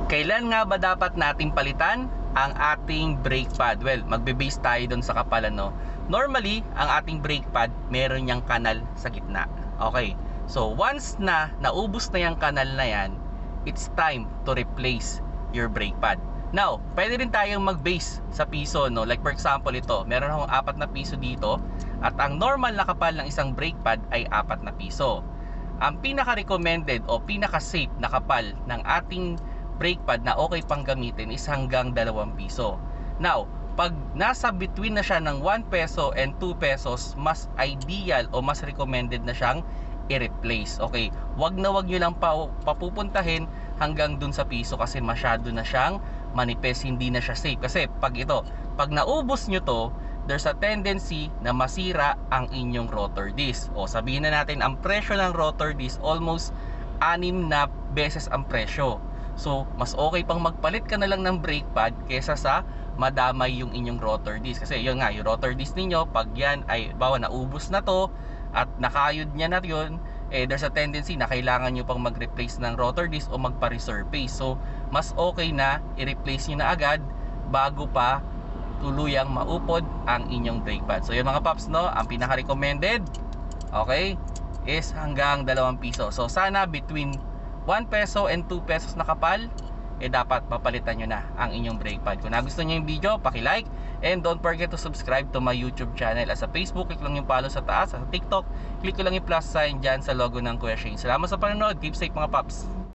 Kailan nga ba dapat nating palitan ang ating brake pad? Well, magbe-base tayo doon sa kapal, ano. Normally, ang ating brake pad, meron niyang kanal sa gitna. Okay. So, once na naubos na yung kanal na yan, it's time to replace your brake pad. Now, pwede rin tayong mag-base sa piso, no? Like for example, ito, meron akong 4 na piso dito at ang normal na kapal ng isang brake pad ay 4 na piso. Ang pinaka-recommended o pinaka-safe na kapal ng ating brake pad na okay pang gamitin is hanggang 2 piso. Now, pag nasa between na siya ng 1 peso and 2 pesos, mas ideal o mas recommended na siyang i-replace. Okay, wag nyo lang papupuntahin hanggang dun sa piso kasi masyado na siyang manipis, hindi na siya safe. Kasi pag naubos nyo to, there's a tendency na masira ang inyong rotor disc. O sabihin na natin, ang presyo ng rotor disc almost 6 na beses ang presyo. So, mas okay pang magpalit ka na lang ng brake pad kesa sa madamay yung inyong rotor disc. Kasi yun nga, yung rotor disc ninyo, pag yan ay, bawa naubos na to at nakayod niya na yun, there's a tendency na kailangan nyo pang mag-replace ng rotor disc o magpa-resurface. So, mas okay na i-replace nyo na agad bago pa tuluyang maupod ang inyong brake pad. So, yung mga paps, no, ang pinaka-recommended, okay, is hanggang 2 piso. So, sana between 1 peso and 2 pesos na kapal, dapat mapalitan nyo na ang inyong brake pad. Kung nagustuhan nyo yung video, paki-like and don't forget to subscribe to my YouTube channel. At sa Facebook, click lang yung follow sa taas. At sa TikTok, click ko lang yung plus sign dyan sa logo ng Kuya Shane. Salamat sa panonood. Keep safe mga paps.